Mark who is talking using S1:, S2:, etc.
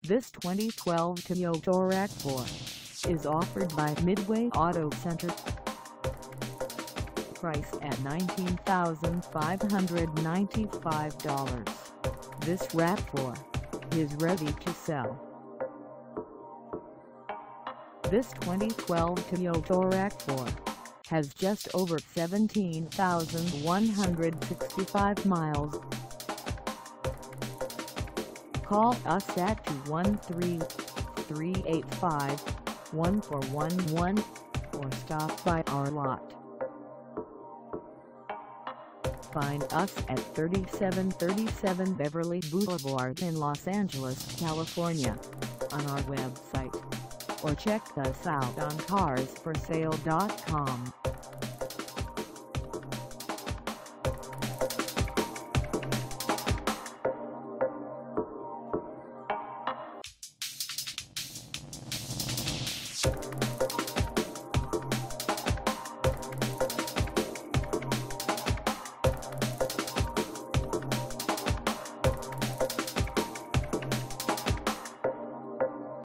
S1: This 2012 Toyota RAV4 is offered by Midway Auto Center. Priced at $19,595. This RAV4 is ready to sell. This 2012 Toyota RAV4 has just over 17,165 miles. Call us at 213-385-1411 or stop by our lot. Find us at 3737 Beverly Boulevard in Los Angeles, California, on our website, or check us out on carsforsale.com.